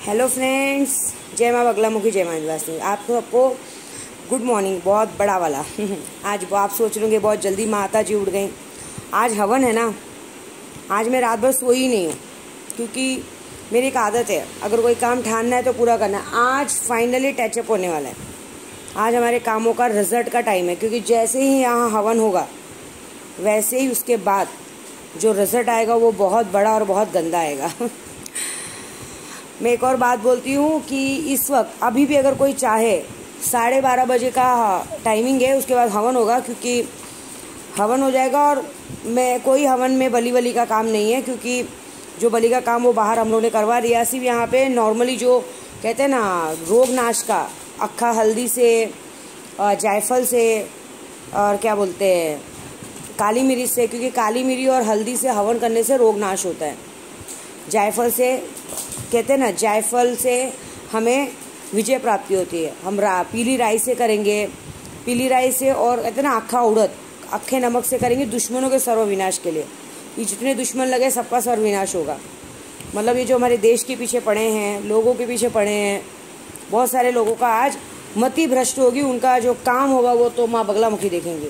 Hello friends, जय माँ बगलामुखी, जय माँ निवासिनी। आप सबको गुड मॉर्निंग, बहुत बड़ा वाला। आज आप सोच रहे होंगे बहुत जल्दी माता जी उठ गई। आज हवन है ना। आज मैं रात भर सोई ही नहीं हूँ, क्योंकि मेरी एक आदत है, अगर कोई काम ठानना है तो पूरा करना है। आज फाइनली टचअप होने वाला है। आज हमारे कामों का रिजल्ट का टाइम है, क्योंकि जैसे ही यहाँ हवन होगा वैसे ही उसके बाद जो रिजल्ट आएगा वो बहुत बड़ा और बहुत गंदा आएगा। मैं एक और बात बोलती हूँ कि इस वक्त अभी भी अगर कोई चाहे 12:30 बजे का टाइमिंग है, उसके बाद हवन होगा, क्योंकि हवन हो जाएगा। और मैं कोई हवन में बलि का काम नहीं है, क्योंकि जो बलि का काम वो बाहर हम लोग ने करवा दिया। सिर्फ यहाँ पे नॉर्मली जो कहते हैं ना रोग नाश का, अक्खा हल्दी से, जायफल से, और क्या बोलते हैं काली मिर्च से, क्योंकि काली मिर्च और हल्दी से हवन करने से रोग नाश होता है। जायफल से कहते हैं ना, जायफल से हमें विजय प्राप्ति होती है। हम पीली राई से करेंगे, पीली राई से, और कहते हैं ना अक्खा उड़द, अक्खे नमक से करेंगे दुश्मनों के सर्वविनाश के लिए। ये जितने दुश्मन लगे सबका सर्वविनाश होगा। मतलब ये जो हमारे देश के पीछे पड़े हैं, लोगों के पीछे पड़े हैं, बहुत सारे लोगों का आज मति भ्रष्ट होगी। उनका जो काम होगा वो तो माँ बगलामुखी देखेंगे।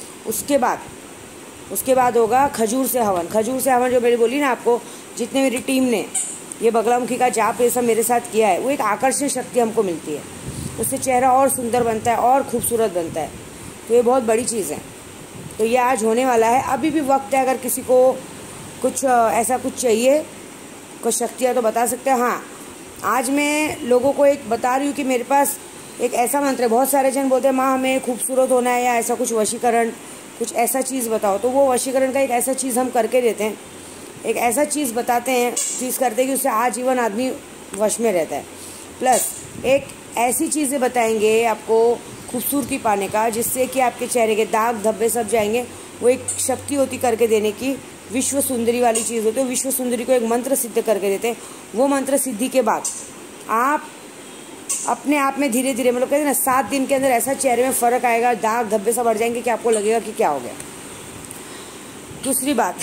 उसके बाद होगा खजूर से हवन। खजूर से हवन जो मैंने बोली ना आपको, जितने मेरी टीम ने ये बगलामुखी का जाप ये सब मेरे साथ किया है, वो एक आकर्षण शक्ति हमको मिलती है। उससे चेहरा और सुंदर बनता है और खूबसूरत बनता है। तो ये बहुत बड़ी चीज़ है। तो ये आज होने वाला है। अभी भी वक्त है, अगर किसी को कुछ ऐसा कुछ चाहिए, कुछ शक्तियाँ, तो बता सकते हैं। हाँ, आज मैं लोगों को एक बता रही हूँ कि मेरे पास एक ऐसा मंत्र है। बहुत सारे जन बोलते हैं माँ हमें खूबसूरत होना है, या ऐसा कुछ वशीकरण, कुछ ऐसा चीज़ बताओ। तो वो वशीकरण का एक ऐसा चीज़ हम करके देते हैं, एक ऐसा चीज़ बताते हैं, चीज़ करते हैं कि उससे आजीवन आदमी वश में रहता है। प्लस एक ऐसी चीज़ें बताएंगे आपको खूबसूरती पाने का, जिससे कि आपके चेहरे के दाग धब्बे सब जाएंगे। वो एक शक्ति होती करके देने की, विश्व सुंदरी वाली चीज़ होती है। विश्व सुंदरी को एक मंत्र सिद्ध करके देते हैं। वो मंत्र सिद्धि के बाद आप अपने आप में धीरे धीरे, मतलब कहते हैं ना 7 दिन के अंदर ऐसा चेहरे में फ़र्क आएगा, दाग धब्बे सब हट जाएंगे कि आपको लगेगा कि क्या हो गया। दूसरी बात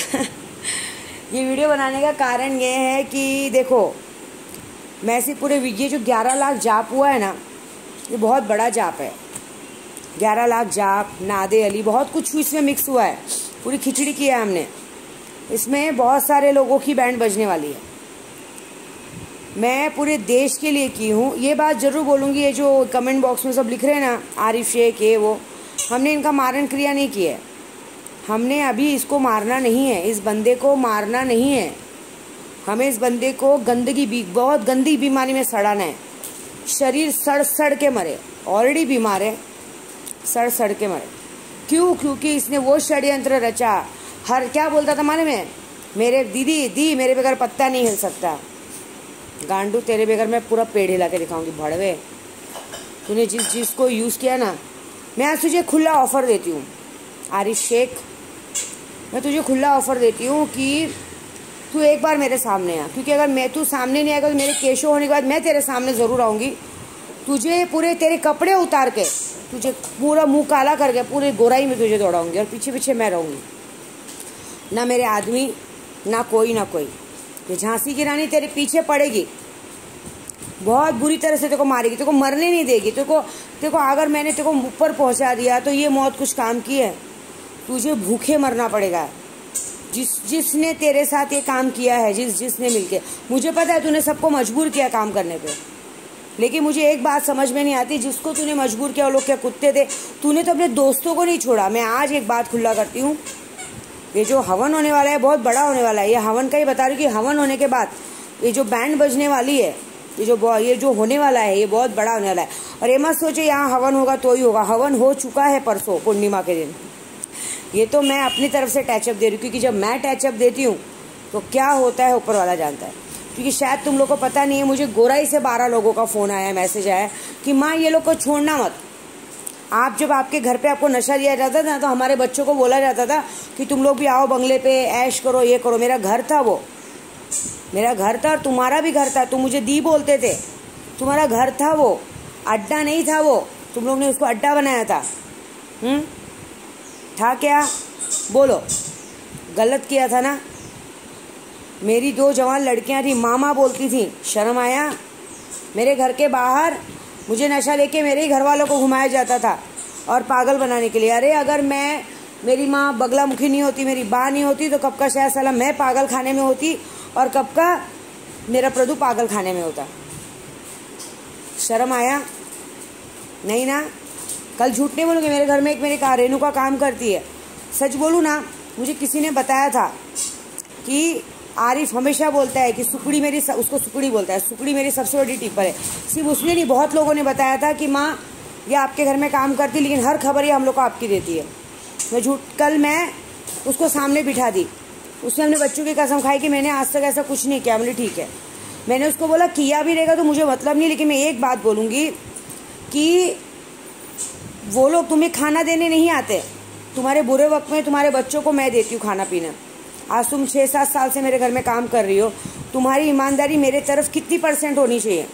ये वीडियो बनाने का कारण ये है कि देखो, मैं से पूरे ये जो 11 लाख जाप हुआ है ना, ये बहुत बड़ा जाप है। 11 लाख जाप, नादे अली, बहुत कुछ इसमें मिक्स हुआ है। पूरी खिचड़ी की है हमने। इसमें बहुत सारे लोगों की बैंड बजने वाली है। मैं पूरे देश के लिए की हूँ। ये बात ज़रूर बोलूँगी, ये जो कमेंट बॉक्स में सब लिख रहे हैं ना, आरिफ शेख ये वो, हमने इनका मारण क्रिया नहीं की है। हमने अभी इसको मारना नहीं है, इस बंदे को मारना नहीं है। हमें इस बंदे को बहुत गंदी बीमारी में सड़ाना है। शरीर सड़ के मरे, ऑलरेडी बीमार है, सड़ के मरे। क्यों? क्योंकि इसने वो षड्यंत्र रचा। हर क्या बोलता था माने में, मेरे दीदी मेरे बगैर पत्ता नहीं हिल सकता। गांडू, तेरे बगैर मैं पूरा पेड़ हिला के दिखाऊंगी। भड़वे, तूने जिस चीज़ को यूज़ किया ना, मैं आज तुझे खुला ऑफर देती हूँ आरिफ शेख, मैं तुझे खुला ऑफर देती हूँ कि तू एक बार मेरे सामने आ। क्योंकि अगर तू सामने नहीं आएगा तो मेरे केशो होने के बाद मैं तेरे सामने ज़रूर आऊँगी। तुझे पूरे तेरे कपड़े उतार के, तुझे पूरा मुंह काला करके पूरे गोराई में तुझे दौड़ाऊँगी, और पीछे पीछे मैं रहूँगी। ना मेरे आदमी, ना कोई। ये झांसी की रानी तेरे पीछे पड़ेगी, बहुत बुरी तरह से तेरे को मारेगी, तेरे को मरने नहीं देगी। तेरे को अगर मैंने तेरे को ऊपर पहुंचा दिया तो ये मौत कुछ काम की है। तुझे भूखे मरना पड़ेगा। जिसने तेरे साथ ये काम किया है, जिसने मिलके, मुझे पता है तूने सबको मजबूर किया काम करने पे, लेकिन मुझे एक बात समझ में नहीं आती, जिसको तूने मजबूर किया वो लोग क्या कुत्ते थे? तूने तो अपने दोस्तों को नहीं छोड़ा। मैं आज एक बात खुला करती हूँ, ये जो हवन होने वाला है बहुत बड़ा होने वाला है। ये हवन का ही बता रही हूँ कि हवन होने के बाद ये जो बैंड बजने वाली है, ये जो होने वाला है, ये बहुत बड़ा होने वाला है। और ये मत सोचे यहाँ हवन होगा तो ही होगा। हवन हो चुका है परसों पूर्णिमा के दिन। ये तो मैं अपनी तरफ से टचअप दे रही हूँ, क्योंकि जब मैं टचअप देती हूँ तो क्या होता है ऊपर वाला जानता है। क्योंकि शायद तुम लोग को पता नहीं है, मुझे गोराई से 12 लोगों का फ़ोन आया, मैसेज आया कि माँ ये लोग को छोड़ना मत। आप जब आपके घर पे आपको नशा दिया जाता था तो हमारे बच्चों को बोला जाता था कि तुम लोग भी आओ बंगले पे, ऐश करो, ये करो। मेरा घर था वो, मेरा घर था, और तुम्हारा भी घर था। तुम मुझे दी बोलते थे, तुम्हारा घर था वो, अड्डा नहीं था वो। तुम लोग ने उसको अड्डा बनाया था। था क्या? बोलो, गलत किया था ना। मेरी 2 जवान लड़कियां थी, मामा बोलती थी, शर्म आया? मेरे घर के बाहर मुझे नशा लेके मेरे ही घर वालों को घुमाया जाता था और पागल बनाने के लिए। अरे अगर मेरी माँ बगलामुखी नहीं होती, मेरी बा नहीं होती, तो कब का शायद साला मैं पागल खाने में होती और कब का मेरा प्रदू पागल खाने में होता। शर्म आया नहीं ना? कल झूठ नहीं बोलूँगी। मेरे घर में एक मेरी रेणुका काम करती है। सच बोलूँ ना, मुझे किसी ने बताया था कि आरिफ हमेशा बोलता है कि सुकड़ी मेरी, उसको सुकड़ी बोलता है, सुकड़ी मेरी सबसे बड़ी टिपर है। सिर्फ उसने नहीं, बहुत लोगों ने बताया था कि माँ ये आपके घर में काम करती, लेकिन हर खबर ये हम लोग को आपकी देती है। मैं झूठ, कल मैं उसको सामने बिठा दी। उसने अपने बच्चों की कसम खाई कि मैंने आज तक ऐसा कुछ नहीं किया। बोले ठीक है। मैंने उसको बोला किया भी रहेगा तो मुझे मतलब नहीं, लेकिन मैं एक बात बोलूँगी कि वो लोग तुम्हें खाना देने नहीं आते। तुम्हारे बुरे वक्त में तुम्हारे बच्चों को मैं देती हूँ खाना पीना। आज तुम 6-7 साल से मेरे घर में काम कर रही हो, तुम्हारी ईमानदारी मेरे तरफ कितनी % होनी चाहिए?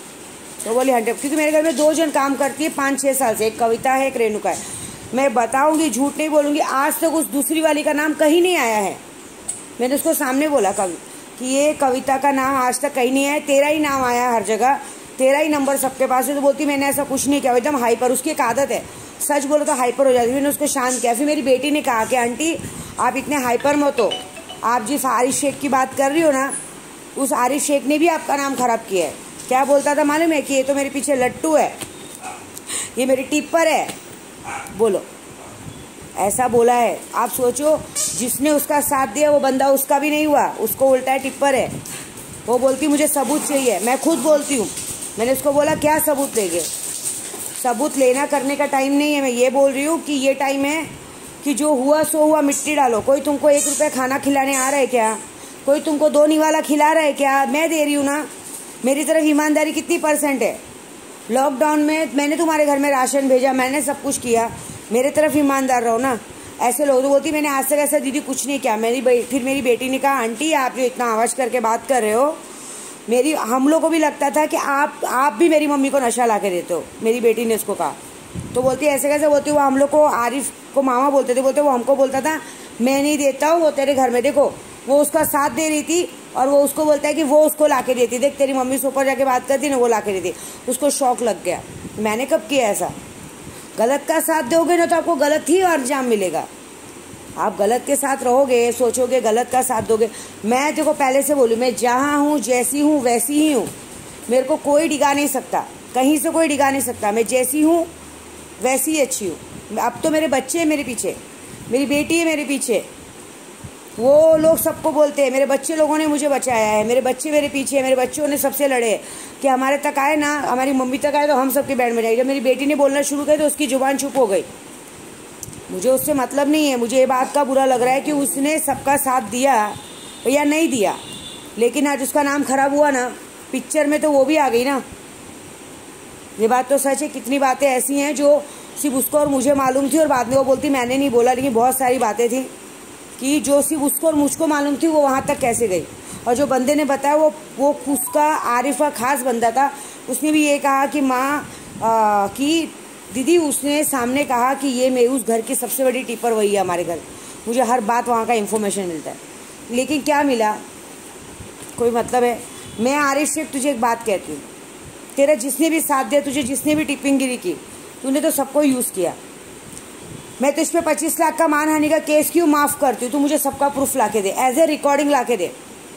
तो बोली 100, क्योंकि मेरे घर में 2 जन काम करती है 5-6 साल से, एक कविता है, एक रेणुका है। मैं बताऊंगी, झूठ नहीं बोलूंगी, आज तक उस दूसरी वाली का नाम कहीं नहीं आया है। मैंने उसको सामने बोला कि ये कविता का नाम आज तक कहीं नहीं आया, तेरा ही नाम आया हर जगह, तेरा ही नंबर सबके पास है। तो बोलती मैंने ऐसा कुछ नहीं किया, एकदम हाइपर। उसकी एक आदत है, सच बोलो तो हाइपर हो जाती है। मैंने उसको शांत किया। फिर मेरी बेटी ने कहा कि आंटी आप इतने हाइपर मत हो, आप जिस आरिफ शेख की बात कर रही हो ना, उस आरिफ शेख ने भी आपका नाम खराब किया है। क्या बोलता था मालूम है? कि ये तो मेरे पीछे लट्टू है, ये मेरी टिप्पर है। बोलो, ऐसा बोला है। आप सोचो, जिसने उसका साथ दिया वो बंदा उसका भी नहीं हुआ, उसको उल्टा है टिप्पर है। वो बोलती मुझे सबूत चाहिए। मैं खुद बोलती हूँ। मैंने उसको बोला क्या सबूत लेंगे? सबूत लेना करने का टाइम नहीं है। मैं ये बोल रही हूँ कि ये टाइम है कि जो हुआ सो हुआ, मिट्टी डालो। कोई तुमको 1 रुपये खाना खिलाने आ रहा है क्या? कोई तुमको 2 निवाला खिला रहा है क्या? मैं दे रही हूँ ना। मेरी तरफ ईमानदारी कितनी % है? लॉकडाउन में मैंने तुम्हारे घर में राशन भेजा, मैंने सब कुछ किया, मेरे तरफ ईमानदार रहो ना। ऐसे लोग तो बोलती मैंने आज तक ऐसा दीदी कुछ नहीं किया। फिर मेरी बेटी ने कहा आंटी आप जो इतना आवाज़ करके बात कर रहे हो, हम लोग को भी लगता था कि आप भी मेरी मम्मी को नशा ला के देते हो। मेरी बेटी ने उसको कहा तो बोलती ऐसे कैसे बोलती, वो हम लोग को आरिफ को मामा बोलते थे, बोलते वो हमको बोलता था मैं नहीं देता हूँ, वो तेरे घर में देखो वो उसका साथ दे रही थी और वो उसको बोलता है कि वो उसको ला के देती, देख तेरी मम्मी से ऊपर जाके बात करती ना, वो ला के देती। उसको शौक लग गया। मैंने कब किया ऐसा? गलत का साथ दोगे ना तो आपको गलत ही अंजाम मिलेगा। आप गलत के साथ रहोगे, सोचोगे गलत का साथ दोगे। मैं देखो पहले से बोलूँ, मैं जहाँ हूँ जैसी हूँ वैसी ही हूँ। मेरे को कोई डिगा नहीं सकता, कहीं से कोई डिगा नहीं सकता। मैं जैसी हूँ वैसी ही अच्छी हूँ। अब तो मेरे बच्चे हैं मेरे पीछे, मेरी बेटी है मेरे पीछे। वो लोग सबको बोलते हैं मेरे बच्चे लोगों ने मुझे बचाया है, मेरे बच्चे मेरे पीछे है, मेरे बच्चों ने सबसे लड़े कि हमारे तक आए ना, हमारी मम्मी तक आए तो हम सबके बैंड में जाएगी। जब मेरी बेटी ने बोलना शुरू किया तो उसकी जुबान चुप हो गई। मुझे उससे मतलब नहीं है। मुझे ये बात का बुरा लग रहा है कि उसने सबका साथ दिया या नहीं दिया, लेकिन आज उसका नाम खराब हुआ ना पिक्चर में, तो वो भी आ गई ना। ये बात तो सच है। कितनी बातें ऐसी हैं जो सिर्फ उसको और मुझे मालूम थी और बाद में वो बोलती मैंने नहीं बोला, लेकिन बहुत सारी बातें थी कि जो सिर्फ उसको और मुझको मालूम थी वो वहाँ तक कैसे गई। और जो बंदे ने बताया वो उसका आरिफ का खास बंदा था। उसने भी ये कहा कि माँ कि दीदी, उसने सामने कहा कि ये मैं उस घर की सबसे बड़ी टिपर वही है हमारे घर। मुझे हर बात वहाँ का इन्फॉर्मेशन मिलता है, लेकिन क्या मिला? कोई मतलब है? मैं आरिफ शेख तुझे एक बात कहती हूँ, तेरा जिसने भी साथ दिया, तुझे जिसने भी टिप्पिंगगिरी की, तूने तो सबको यूज़ किया। मैं तो इस पर 25 लाख का मानहानि का केस क्यों माफ़ करती हूँ? तू मुझे सबका प्रूफ ला के दे, एज ए रिकॉर्डिंग ला के दे।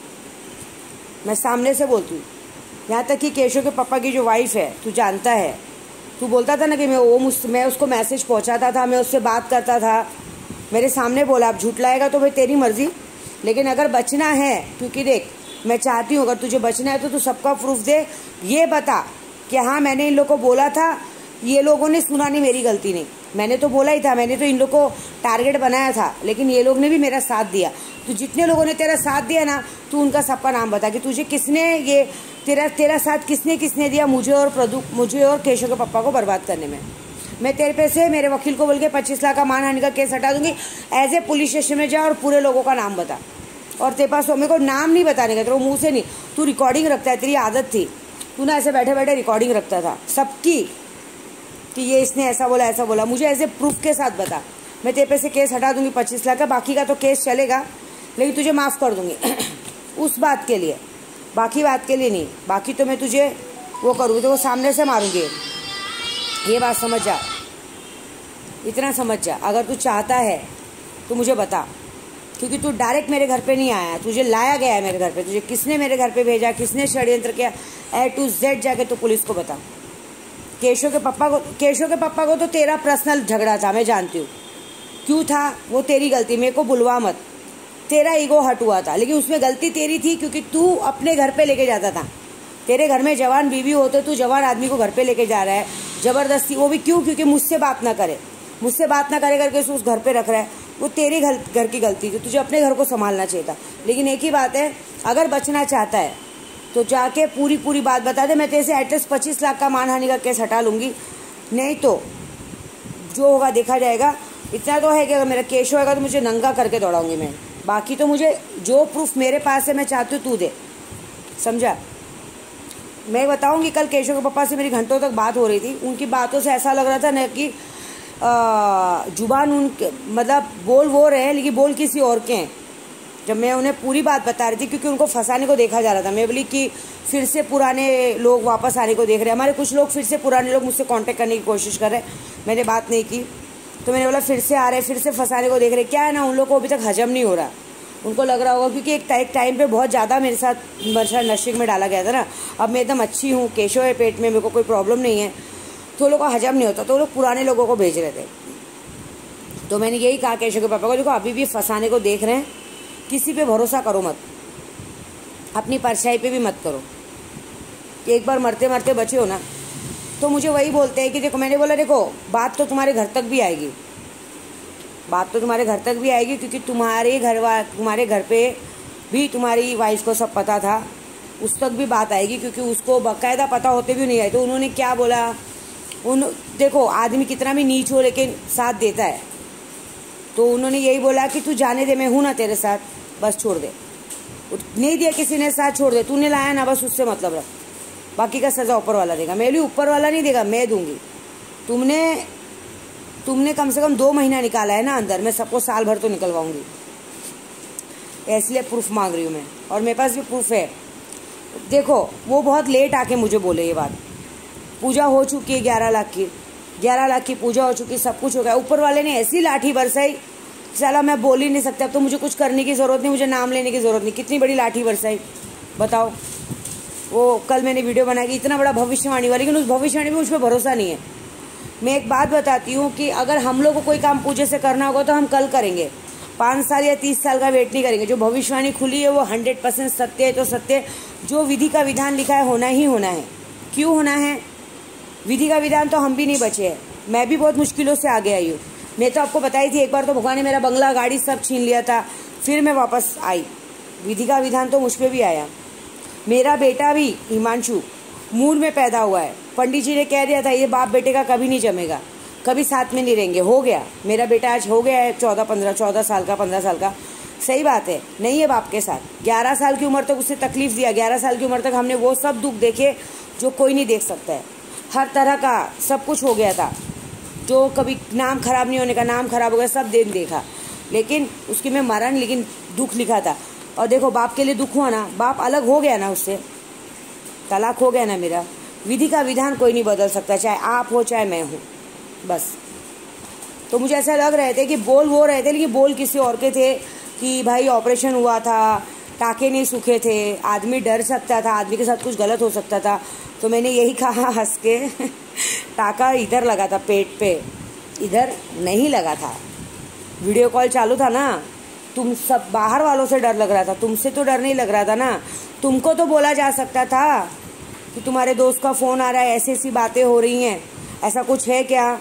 मैं सामने से बोलती हूँ। यहाँ तक कि केशव के पापा की जो वाइफ है, तू जानता है, तू बोलता था ना कि मैं उसको मैसेज पहुँचाता था, मैं उससे बात करता था, मेरे सामने बोला। अब झूठ लाएगा तो भाई तेरी मर्जी, लेकिन अगर बचना है, क्योंकि देख मैं चाहती हूँ अगर तुझे बचना है तो तू सबका प्रूफ दे। ये बता कि हाँ मैंने इन लोग को बोला था, ये लोगों ने सुना नहीं, मेरी गलती नहीं। मैंने तो बोला ही था, मैंने तो इन लोग को टारगेट बनाया था, लेकिन ये लोग ने भी मेरा साथ दिया। तो जितने लोगों ने तेरा साथ दिया ना, तू उनका सबका नाम बता कि तुझे किसने ये तेरा साथ किसने दिया मुझे और केशव के पापा को बर्बाद करने में। मैं तेरे पे से मेरे वकील को बोल के 25 लाख का मानहानि का केस हटा दूंगी। एज ए पुलिस स्टेशन में जा और पूरे लोगों का नाम बता। और तेरे पास मेरे को नाम नहीं बताने का, तेरे मुँह से नहीं, तू रिकॉर्डिंग रखता है, तेरी आदत थी। तू ना ऐसे बैठे बैठे रिकॉर्डिंग रखता था सबकी कि ये इसने ऐसा बोला। मुझे ऐसे प्रूफ के साथ बता। मैं तेरे पे से केस हटा दूंगी 25 लाख का, बाकी का तो केस चलेगा, लेकिन तुझे माफ़ कर दूंगी उस बात के लिए, बाकी बात के लिए नहीं। बाकी तो मैं तुझे वो करूँगी तो वो सामने से मारूंगी। ये बात समझ जा, इतना समझ जा। अगर तू चाहता है तो मुझे बता, क्योंकि तू डायरेक्ट मेरे घर पे नहीं आया, तुझे लाया गया है मेरे घर पे। तुझे किसने मेरे घर पे भेजा, किसने षड्यंत्र किया, A to Z जाके तो पुलिस को बता। केशव के पापा को तो तेरा पर्सनल झगड़ा था, मैं जानती हूँ क्यों था, वो तेरी गलती, मेरे को बुलवा मत। तेरा ईगो हट हुआ था, लेकिन उसमें गलती तेरी थी, क्योंकि तू अपने घर पे लेके जाता था। तेरे घर में जवान बीवी होते, तू जवान आदमी को घर पे लेके जा रहा है जबरदस्ती, वो भी क्यों? क्योंकि मुझसे बात ना करे करके उस घर पे रख रहा है। वो तेरे घर की गलती थी, तुझे अपने घर को संभालना चाहिए था। लेकिन एक ही बात है, अगर बचना चाहता है तो जाके पूरी बात बता दे। मैं तेरे से एटलीस्ट 25 लाख का मानहानि का केस हटा लूंगी, नहीं तो जो होगा देखा जाएगा। इतना तो है कि अगर मेरा केस होगा तो मुझे नंगा करके दौड़ाऊंगी मैं। बाकी तो मुझे जो प्रूफ मेरे पास है मैं चाहती हूँ तू दे, समझा? मैं बताऊंगी, कल केशव के पापा से मेरी घंटों तक बात हो रही थी। उनकी बातों से ऐसा लग रहा था ना कि जुबान उनके मतलब बोल वो रहे हैं, लेकिन बोल किसी और के हैं। जब मैं उन्हें पूरी बात बता रही थी, क्योंकि उनको फंसाने को देखा जा रहा था, मैं बोली कि फिर से पुराने लोग वापस आने को देख रहे हैं। हमारे कुछ लोग फिर से, पुराने लोग मुझसे कांटेक्ट करने की कोशिश कर रहे हैं। मैंने बात नहीं की तो मैंने बोला फिर से आ रहे हैं, फिर से फंसाने को देख रहे हैं। क्या है ना, उन लोग को अभी तक हजम नहीं हो रहा। उनको लग रहा होगा क्योंकि एक टाइम पे बहुत ज़्यादा मेरे साथ नशे में डाला गया था ना। अब मैं एकदम अच्छी हूँ, केशव है पेट में, मेरे को कोई प्रॉब्लम नहीं है, तो लोगों को हजम नहीं होता, तो वो लोग पुराने लोगों को भेज रहे थे। तो मैंने यही कहा केशव के पापा को, देखो अभी भी फंसाने को देख रहे हैं, किसी पे भरोसा करो मत, अपनी परछाई पे भी मत करो। एक बार मरते मरते बचे हो ना, तो मुझे वही बोलते हैं कि देखो, मैंने बोला देखो बात तो तुम्हारे घर तक भी आएगी, क्योंकि तुम्हारे घर पे भी तुम्हारी वाइफ को सब पता था, उस तक भी बात आएगी, क्योंकि उसको बाकायदा पता होते भी नहीं आए। तो उन्होंने क्या बोला, देखो आदमी कितना भी नीच हो लेकिन साथ देता है, तो उन्होंने यही बोला कि तू जाने दे, मैं हूं ना तेरे साथ, बस छोड़ दे। नहीं दिया किसी ने साथ, छोड़ दे, तूने लाया ना, बस उससे मतलब रख, बाकी का सजा ऊपर वाला देगा। मेरे लिए ऊपर वाला नहीं देगा, मैं दूंगी। तुमने कम से कम 2 महीना निकाला है ना अंदर, मैं सबको साल भर तो निकलवाऊंगी। इसलिए प्रूफ मांग रही हूँ मैं, और मेरे पास भी प्रूफ है। देखो वो बहुत लेट आके मुझे बोले ये बात, पूजा हो चुकी है 11 लाख की पूजा हो चुकी, सब कुछ हो गया। ऊपर वाले ने ऐसी लाठी बरसाई, साला मैं बोल ही नहीं सकता। अब तो मुझे कुछ करने की ज़रूरत नहीं, मुझे नाम लेने की ज़रूरत नहीं। कितनी बड़ी लाठी बरसाई बताओ। वो कल मैंने वीडियो बनाई कि इतना बड़ा भविष्यवाणी वाली, लेकिन उस भविष्यवाणी में मुझ पर भरोसा नहीं है। मैं एक बात बताती हूँ कि अगर हम लोग को कोई काम पूजे से करना होगा तो हम कल करेंगे, 5 साल या 30 साल का वेट नहीं करेंगे। जो भविष्यवाणी खुली है वो 100% सत्य है, तो सत्य। जो विधि का विधान लिखा है होना ही होना है। क्यों होना है? विधि का विधान तो हम भी नहीं बचे हैं, मैं भी बहुत मुश्किलों से आगे आई हूँ। मैं तो आपको बताई थी, एक बार तो भगवान ने मेरा बंगला गाड़ी सब छीन लिया था, फिर मैं वापस आई। विधि का विधान तो मुझ पर भी आया। मेरा बेटा भी हिमांशु मूड में पैदा हुआ है। पंडित जी ने कह दिया था ये बाप बेटे का कभी नहीं जमेगा, कभी साथ में नहीं रहेंगे। हो गया, मेरा बेटा आज हो गया है 14 साल का, 15 साल का। सही बात है, नहीं है बाप के साथ। 11 साल की उम्र तक उसे तकलीफ दिया, 11 साल की उम्र तक हमने वो सब दुख देखे जो कोई नहीं देख सकता है। हर तरह का सब कुछ हो गया था, जो कभी नाम खराब नहीं होने का नाम खराब हो गया, सब दिन देखा। लेकिन उसकी में मरण, लेकिन दुख लिखा था। और देखो बाप के लिए दुख हुआ ना, बाप अलग हो गया ना, उससे तलाक हो गया ना मेरा। विधि का विधान कोई नहीं बदल सकता, चाहे आप हो चाहे मैं हूँ, बस। तो मुझे ऐसा लग रहे थे कि बोल वो रहे थे, लेकिन बोल किसी और के थे कि भाई ऑपरेशन हुआ था, टाके नहीं सूखे थे, आदमी डर सकता था, आदमी के साथ कुछ गलत हो सकता था। तो मैंने यही कहा हंस के टाका इधर लगा था पेट पे, इधर नहीं लगा था। वीडियो कॉल चालू था ना, तुम सब बाहर वालों से डर लग रहा था, तुमसे तो डर नहीं लग रहा था ना। तुमको तो बोला जा सकता था कि तुम्हारे दोस्त का फ़ोन आ रहा है, ऐसी ऐसी बातें हो रही हैं, ऐसा कुछ है क्या,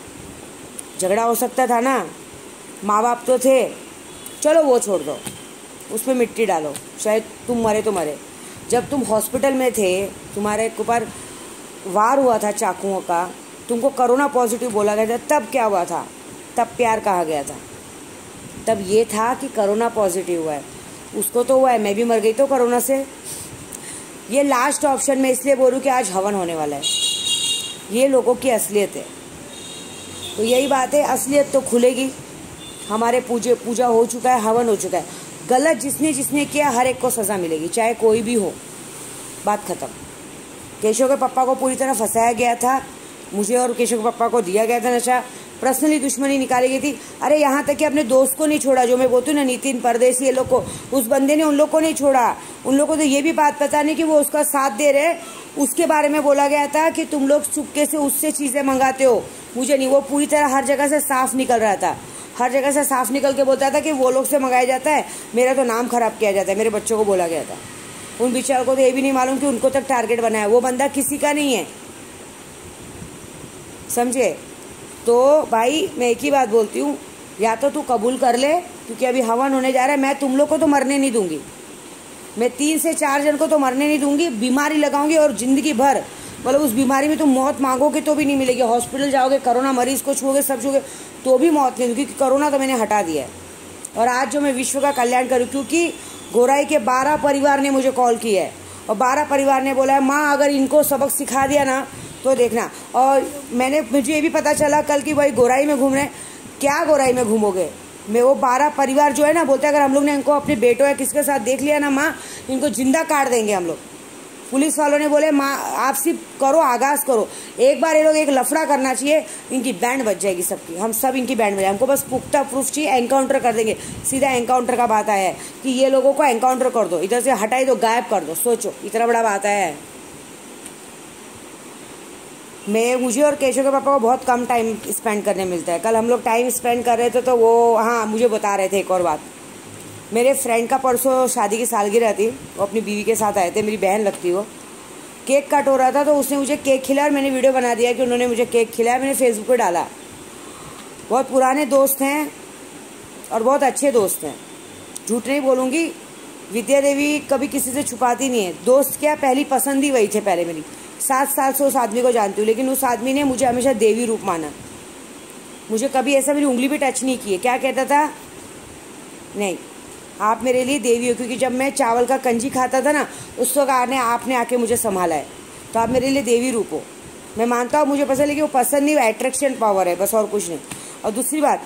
झगड़ा हो सकता था ना। माँ बाप तो थे, चलो वो छोड़ दो, उसमें मिट्टी डालो, शायद तुम मरे तो मरे। जब तुम हॉस्पिटल में थे, तुम्हारे ऊपर वार हुआ था चाकुओं का, तुमको कोरोना पॉजिटिव बोला गया था, तब क्या हुआ था? तब प्यार कहा गया था, तब ये था कि कोरोना पॉजिटिव हुआ है। उसको तो हुआ है, मैं भी मर गई तो कोरोना से। ये लास्ट ऑप्शन में इसलिए बोलूँ कि आज हवन होने वाला है। ये लोगों की असलियत है, तो यही बात है, असलियत तो खुलेगी। हमारे पूजा हो चुका है, हवन हो चुका है। गलत जिसने किया, हर एक को सज़ा मिलेगी, चाहे कोई भी हो। बात खत्म। केशव के पापा को पूरी तरह फंसाया गया था, मुझे और केशव के पापा को दिया गया था नशा, पर्सनली दुश्मनी निकाली गई थी। अरे यहाँ तक कि अपने दोस्त को नहीं छोड़ा, जो मैं बोलती हूँ ना नितिन परदेसी, ये लोग को, उस बंदे ने उन लोग को नहीं छोड़ा। उन लोग को तो ये भी बात पता नहीं कि वो उसका साथ दे रहे। उसके बारे में बोला गया था कि तुम लोग चुपके से उससे चीज़ें मंगाते हो, मुझे नहीं। वो पूरी तरह हर जगह से साफ निकल रहा था, हर जगह से साफ निकल के बोलता था कि वो लोग से मंगाया जाता है, मेरा तो नाम खराब किया जाता है, मेरे बच्चों को बोला गया था। उन बेचारों को तो ये भी नहीं मालूम कि उनको तक टारगेट बनाया। वो बंदा किसी का नहीं है, समझे। तो भाई मैं एक ही बात बोलती हूँ, या तो तू कबूल कर ले, क्योंकि अभी हवन होने जा रहा है। मैं तुम लोग को तो मरने नहीं दूंगी, मैं 3 से 4 जन को तो मरने नहीं दूंगी, बीमारी लगाऊंगी और जिंदगी भर, मतलब उस बीमारी में तुम मौत मांगोगे तो भी नहीं मिलेगी। हॉस्पिटल जाओगे, कोरोना मरीज को छूओगे, सब छूओगे, तो भी मौत नहीं दूंगी, क्योंकि कोरोना तो मैंने हटा दिया है। और आज जो मैं विश्व का कल्याण करूँ, क्योंकि गोराई के 12 परिवार ने मुझे कॉल किया है और 12 परिवार ने बोला है माँ अगर इनको सबक सिखा दिया ना तो देखना। और मुझे ये भी पता चला कल कि भाई गोराई में घूम रहे हैं। क्या गोराई में घूमोगे? मैं वो 12 परिवार जो है ना, बोलते हैं अगर हम लोग ने इनको अपने बेटों या किसके साथ देख लिया ना माँ, इनको जिंदा काट देंगे हम लोग। पुलिस वालों ने बोले माँ आप सिर्फ करो, आगाज करो, एक बार ये लोग एक लफड़ा करना चाहिए, इनकी बैंड बज जाएगी सबकी, हम सब इनकी बैंड बजाएंगे। हमको बस पुख्ता प्रूफ चाहिए, एनकाउंटर कर देंगे। सीधा एनकाउंटर का बात आया है कि ये लोगों को एनकाउंटर कर दो, इधर से हटाई दो, गायब कर दो। सोचो इतना बड़ा बात आया है। मुझे और केशव के पापा को बहुत कम टाइम स्पेंड करने मिलता है। कल हम लोग टाइम स्पेंड कर रहे थे तो वो हाँ मुझे बता रहे थे एक और बात। मेरे फ्रेंड का परसों शादी की सालगिरह थी, वो अपनी बीवी के साथ आए थे, मेरी बहन लगती वो। केक कट हो रहा था तो उसने मुझे केक खिलाया और मैंने वीडियो बना दिया कि उन्होंने मुझे केक खिलाया, मैंने फेसबुक पे डाला। बहुत पुराने दोस्त हैं और बहुत अच्छे दोस्त हैं, झूठ नहीं बोलूँगी। विद्या देवी कभी किसी से छुपाती नहीं है। दोस्त क्या, पहली पसंद ही वही थे पहले मेरी। 7 साल से उस आदमी को जानती हूँ, लेकिन उस आदमी ने मुझे हमेशा देवी रूप माना। मुझे कभी ऐसा मेरी उंगली भी टच नहीं की है। क्या कहता था, नहीं आप मेरे लिए देवी हो, क्योंकि जब मैं चावल का कंजी खाता था ना उस वक्त आपने आके मुझे संभाला है, तो आप मेरे लिए देवी रूप हो। मैं मानता हूँ मुझे पसंद, लेकिन वो पसंद नहीं, वो अट्रैक्शन पावर है बस, और कुछ नहीं। और दूसरी बात,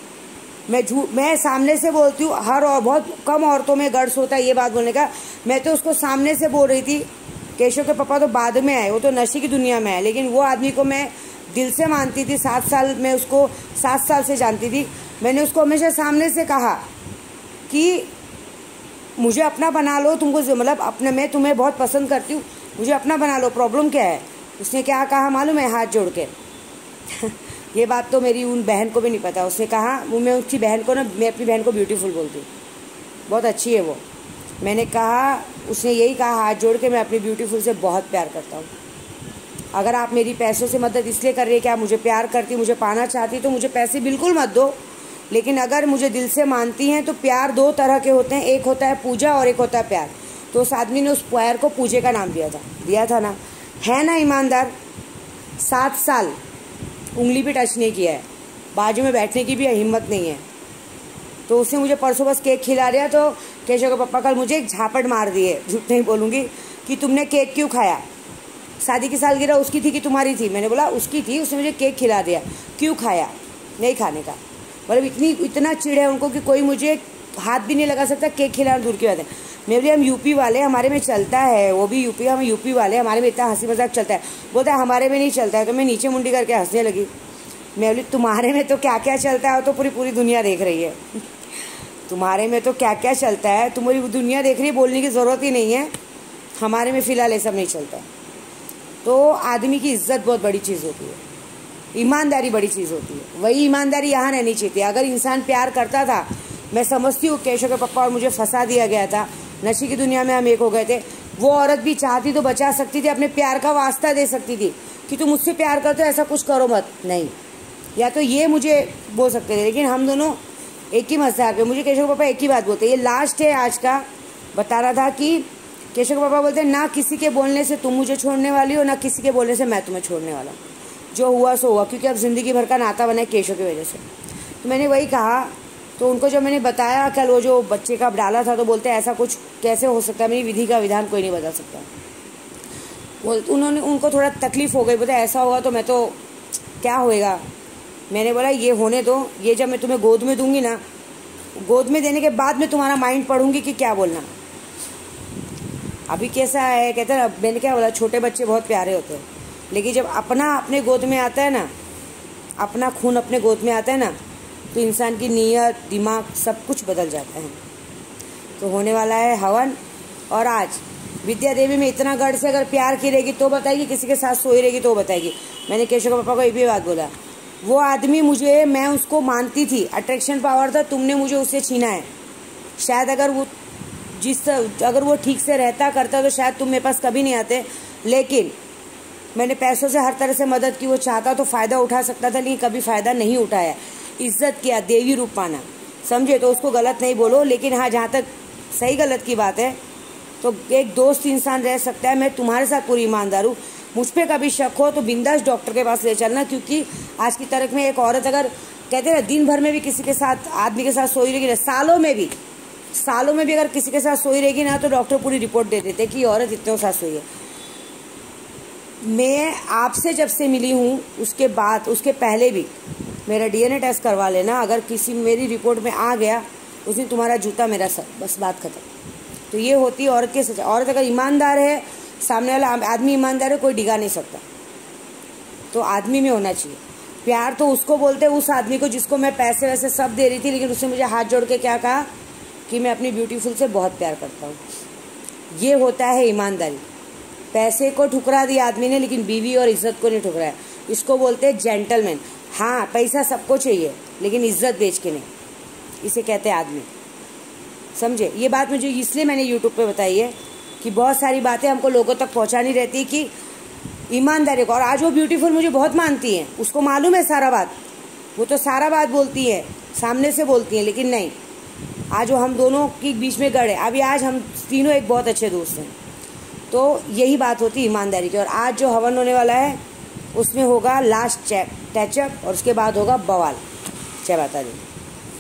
मैं सामने से बोलती हूँ, हर और बहुत कम औरतों में गर्ड्स होता है ये बात बोलने का। मैं तो उसको सामने से बोल रही थी। केशव के पापा तो बाद में आए, वो तो नशे की दुनिया में है, लेकिन वो आदमी को मैं दिल से मानती थी। 7 साल मैं उसको 7 साल से जानती थी। मैंने उसको हमेशा सामने से कहा कि मुझे अपना बना लो, तुमको मतलब अपने, मैं तुम्हें बहुत पसंद करती हूँ, मुझे अपना बना लो, प्रॉब्लम क्या है। उसने क्या कहा मालूम है, हाथ जोड़ के ये बात तो मेरी उन बहन को भी नहीं पता। उसने कहा, मैं उसकी बहन को ना, मैं अपनी बहन को ब्यूटीफुल बोलती हूँ, बहुत अच्छी है वो। मैंने कहा, उसने यही कहा हाथ जोड़ के, मैं अपनी ब्यूटीफुल से बहुत प्यार करता हूँ। अगर आप मेरी पैसों से मदद इसलिए कर रही है कि आप मुझे प्यार करती, मुझे पाना चाहती, तो मुझे पैसे बिल्कुल मत दो। लेकिन अगर मुझे दिल से मानती हैं तो प्यार 2 तरह के होते हैं, एक होता है पूजा और एक होता है प्यार। तो उस आदमी ने उस प्यार को पूजे का नाम दिया था ना, है ना ईमानदार। 7 साल उंगली भी टच नहीं किया है, बाजू में बैठने की भी हिम्मत नहीं है। तो उसने मुझे परसों बस केक खिला दिया, तो केशव के पापा कल मुझे एक झापड़ मार दिए, झूठ नहीं बोलूँगी, कि तुमने केक क्यों खाया। शादी की सालगिरह उसकी थी कि तुम्हारी थी? मैंने बोला उसकी थी, उसने मुझे केक खिला दिया, क्यों खाया? नहीं खाने का। मतलब इतना चिढ़ है उनको कि कोई मुझे हाथ भी नहीं लगा सकता, केक खिलाना दूर की बात है। मैं बोली हम यूपी वाले, हमारे में चलता है, वो भी यूपी, हम यूपी वाले, हमारे में इतना हंसी मजाक चलता है। बोलता है हमारे में नहीं चलता है। तो मैं नीचे मुंडी करके हंसने लगी। मैं बोली तुम्हारे में तो क्या क्या चलता है, तो पूरी दुनिया देख रही है तुम्हारे में तो क्या क्या चलता है, तुम्हारी दुनिया देख रही है, बोलने की ज़रूरत ही नहीं है। हमारे में फ़िलहाल ये सब नहीं चलता। तो आदमी की इज्जत बहुत बड़ी चीज़ होती है, ईमानदारी बड़ी चीज़ होती है। वही ईमानदारी यहाँ रहनी चाहिए। अगर इंसान प्यार करता था, मैं समझती हूँ केशव के पापा और मुझे फंसा दिया गया था, नशे की दुनिया में हम एक हो गए थे। वो औरत भी चाहती तो बचा सकती थी, अपने प्यार का वास्ता दे सकती थी कि तुम मुझसे प्यार करते हो, ऐसा कुछ करो मत, नहीं, या तो ये मुझे बोल सकते थे। लेकिन हम दोनों एक ही मजाक पे, मुझे केशव के पापा एक ही बात बोलते, ये लास्ट है आज का। बता रहा था कि केशव के पापा बोलते ना किसी के बोलने से तुम मुझे छोड़ने वाली हो, ना किसी के बोलने से मैं तुम्हें छोड़ने वाला। जो हुआ सो हुआ, क्योंकि अब ज़िंदगी भर का नाता बना है केशव की वजह से। तो मैंने वही कहा। तो उनको जब मैंने बताया कल वो जो बच्चे का डाला था, तो बोलते ऐसा कुछ कैसे हो सकता है, मेरी विधि का विधान कोई नहीं बदल सकता। उनको थोड़ा तकलीफ़ हो गई, बोलते ऐसा होगा तो मैं तो क्या होएगा। मैंने बोला ये होने दो, ये जब मैं तुम्हें गोद में दूंगी ना, गोद में देने के बाद मैं तुम्हारा माइंड पढ़ूंगी कि क्या बोलना। अभी कैसा है, कहते हैं मैंने क्या बोला, छोटे बच्चे बहुत प्यारे होते हैं, लेकिन जब अपना अपने गोद में आता है ना, अपना खून अपने गोद में आता है ना, तो इंसान की नीयत, दिमाग सब कुछ बदल जाता है। तो होने वाला है हवन। और आज विद्या देवी में इतना गढ़ से अगर प्यार की रहेगी तो बताएगी, किसी के साथ सोई रहेगी तो बताएगी। मैंने केशव के पापा को ये भी बात बोला, वो आदमी मुझे, मैं उसको मानती थी, अट्रैक्शन पावर था, तुमने मुझे उससे छीना है। शायद अगर वो ठीक से रहता करता तो शायद तुम मेरे पास कभी नहीं आते, लेकिन मैंने पैसों से हर तरह से मदद की। वो चाहता तो फ़ायदा उठा सकता था, लेकिन कभी फ़ायदा नहीं उठाया। इज्जत किया, देवी रूप पाना, समझे? तो उसको गलत नहीं बोलो, लेकिन हाँ, जहाँ तक सही गलत की बात है तो एक दोस्त इंसान रह सकता है। मैं तुम्हारे साथ पूरी ईमानदार हूँ, मुझ पर कभी शक हो तो बिंदास डॉक्टर के पास ले चलना, क्योंकि आज की तारीख में एक औरत अगर कहते हैं ना दिन भर में भी किसी के साथ, आदमी के साथ सोई रहेगी, सालों में भी अगर किसी के साथ सोई रहेगी ना, तो डॉक्टर पूरी रिपोर्ट दे देते कि औरत इतने साथ सोई है। मैं आपसे जब से मिली हूँ उसके पहले भी मेरा DNA टेस्ट करवा लेना, अगर किसी मेरी रिपोर्ट में आ गया उस दिन तुम्हारा जूता मेरा सर, बस बात खत्म। तो ये होती है औरत की सच्चाई। औरत अगर ईमानदार है, सामने वाला आदमी ईमानदार है, कोई डिगा नहीं सकता। तो आदमी में होना चाहिए प्यार। तो उसको बोलते हैं, उस आदमी को जिसको मैं पैसे वैसे सब दे रही थी, लेकिन उसने मुझे हाथ जोड़ के क्या कहा कि मैं अपनी ब्यूटीफुल से बहुत प्यार करता हूँ। ये होता है ईमानदारी। पैसे को ठुकरा दिया आदमी ने, लेकिन बीवी और इज्जत को नहीं ठुकराया। इसको बोलते हैं जेंटलमैन। हाँ, पैसा सबको चाहिए, लेकिन इज्जत बेच के नहीं, इसे कहते हैं आदमी। समझे? ये बात मुझे इसलिए मैंने यूट्यूब पे बताई है कि बहुत सारी बातें हमको लोगों तक पहुंचानी रहती कि ईमानदारी को। और आज वो ब्यूटीफुल मुझे बहुत मानती है, उसको मालूम है सारा बात, वो तो सारा बात बोलती है, सामने से बोलती है, लेकिन नहीं, आज वो हम दोनों के बीच में गढ़ है। अभी आज हम तीनों एक बहुत अच्छे दोस्त हैं। तो यही बात होती है ईमानदारी की। और आज जो हवन होने वाला है उसमें होगा लास्ट टचअप, और उसके बाद होगा बवाल। जय माता दी।